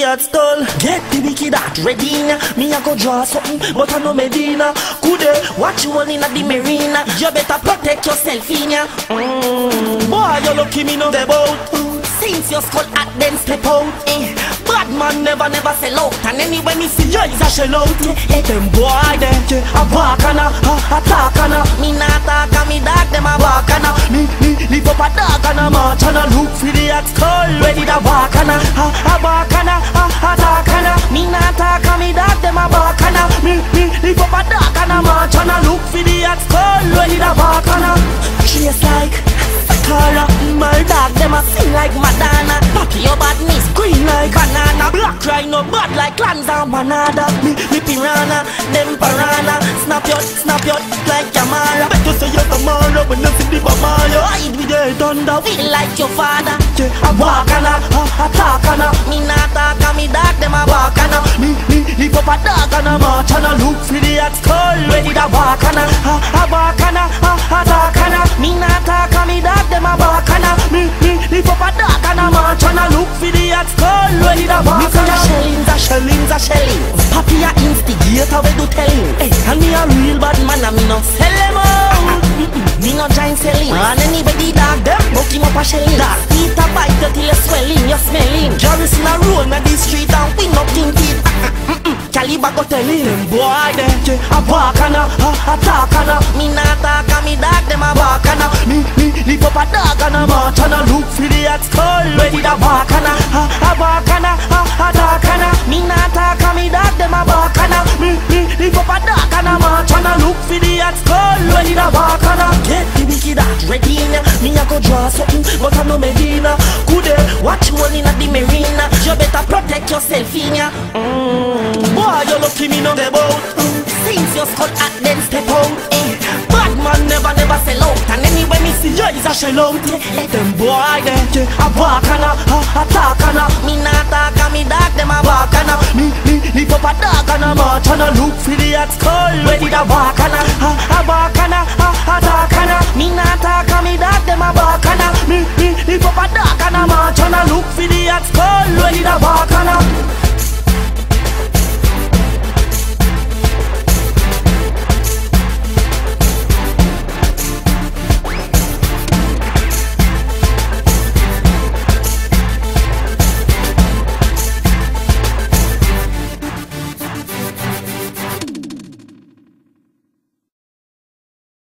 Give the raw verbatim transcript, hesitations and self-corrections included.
hot skull. Get the wicked heart ready now. Me a go draw something, but I know Medina. Coulda watch you all in the marina. You better protect yourself in ya. Mm. Boy, you lucky me no the boat. Since your skull at then step out. Eh. Bad man never never sell out. And anyway me see you is a shell out. Eh, them boy them a walk and a a talk and a. Me not talk and me dog them a walk and a. Me me live up a dog and a march and a look for the hot skull. Ready to walk and a a a walk and a a a talk and a. Me not talk and me dog them a walk and a. Me me live up a dog and a march and a look for the hot skull. Ready to walk and a. Trace like Sakara. My dog them a sing like Madonna. Papi your badness green like banana. Black rhino bad like clams and banana. Me me piranha, them piranha. Snap your snap your like Yamara. Bet you say you're tomorrow when you see the Bamaya. Hide with your thunder, feel like your father. Yeah, a walk and a, a, a talk and a. Me not talk and me dog them a walk and a. Me me live up a dog and a march and a look for the hot skull. Ready to walk and a, a, a walk and a, a, a talk and a. Me not talk and me dog them a walk and a. Me me live up a dog and a march and a look for the hot skull. Ready to walk and a. Shellings a shellings a shellings. Papi a instigator we do telling. Hey, and me a real bad man and me no sell them out. Me no giant selling. And anybody dog them, buck him up a shelling. Dog Peter bite you till you swelling, you smelling. Garrison a roll na the street and win up in teeth. Caliber go tell him, boy them a walk and a, a, a talk and a. Me not talk and me dog them a walk and a. Me, me live up a dog and a march and a look for the hot skull. Ready to walk and a, a, a walk and a, a, a talk and a. Me not talk and me dog them a walk and a. Me, me live up a dog and a march and a look for the hot skull. Ready to walk and a. Get the wicked heart ready now. Me a go draw something, but I know Medina. Coulda watch you all in the marina. You better protect yourself in ya. Mm. Boy, you lucky me no the boat. Since your skull at then step out. Eh. Bad man never never sell out. And anyway me see you is a shell out. Eh. Them boy them a walk and a, a, a talk and a. Me not talk and me dog them a walk and a. Me me live up a dog and a march and a look for the hot skull. Ready to walk and a,